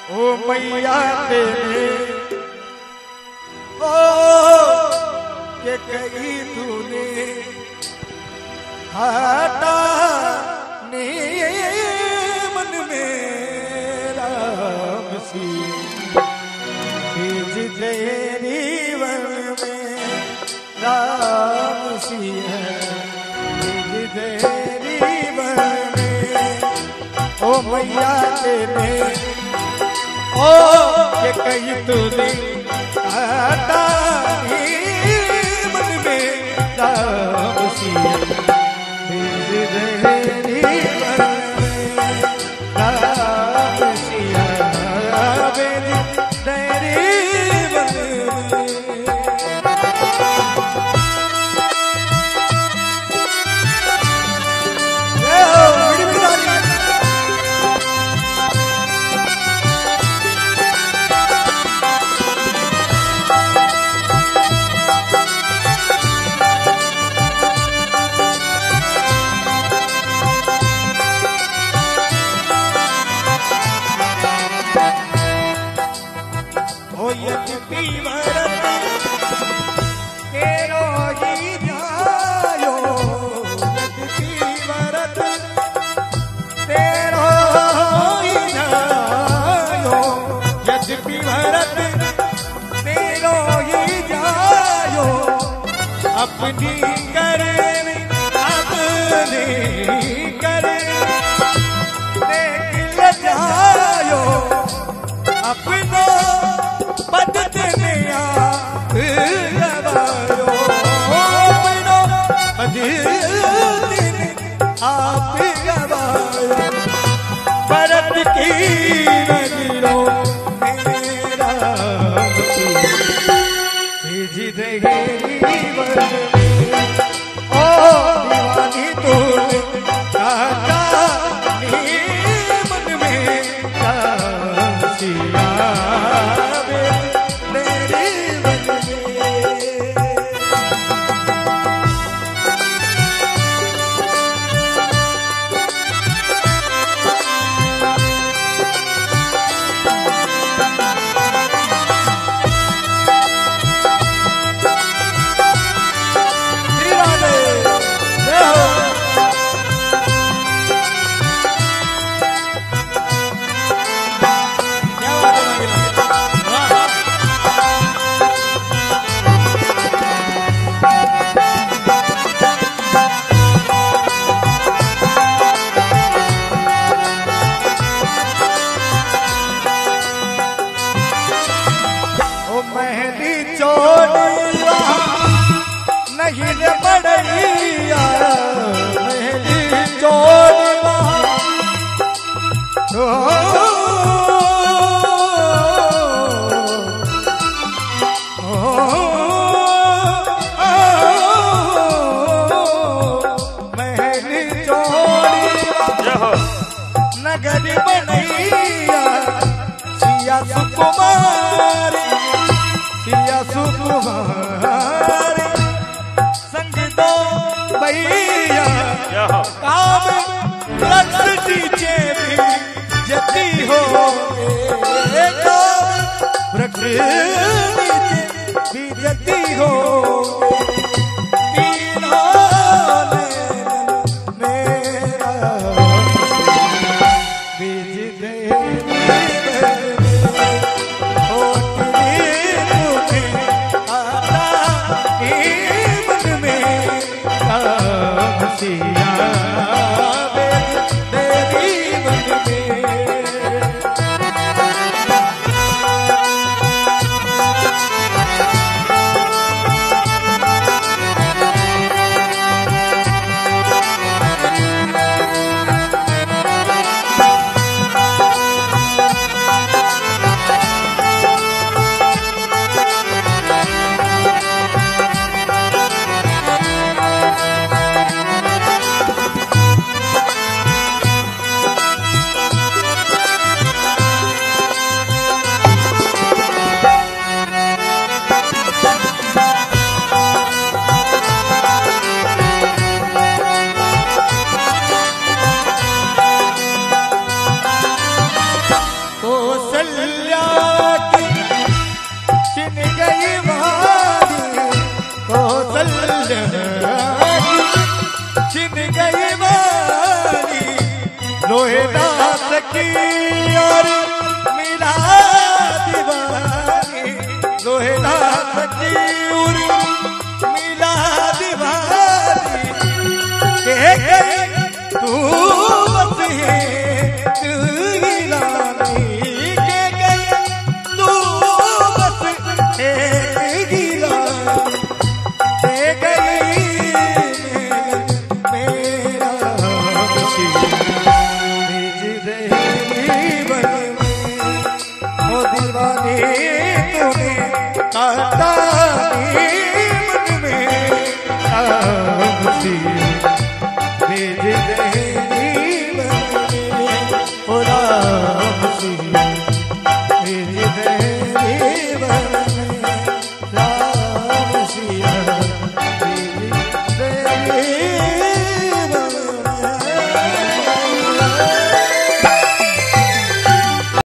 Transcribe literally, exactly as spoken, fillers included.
ओ मैया तेरे ओ के कही तूने हटा ने मन मेरा सी बीज तेरी वन में राम सी है बीज तेरी वन में ओ मैया तेरे ओ के कही तूने हटा मन में राम सी बीज तेरी वन में राम सिया बीज तेरी वन में। अपनी करे अपनी करे देख ले जायो अपनो बदतने आप गवायो अपनो बदतने आप गवायो भरत की नगरों मेरा भेज देगी ओ दीवानी तू काका मन में सिया मेरी नगर बनैया सिया सुकुमारी सिया सुकुमारी संग दो भैया काम रस नीचे भी जती हो प्रकृति भी जती हो कौशल्या की छिन गई वारी, कौशल्या की छिन गई वारी, लोहे दास की और मिला दीवानी, लोहे दास की और मिला दीवानी, कह गई तू बस है गिलानी, कह गई तू बस है गिलानी, कह गई मेरा बसी निज देही बन ओ दीवानी तूने काटा मन में बसी निज देही बन ओ राम सी।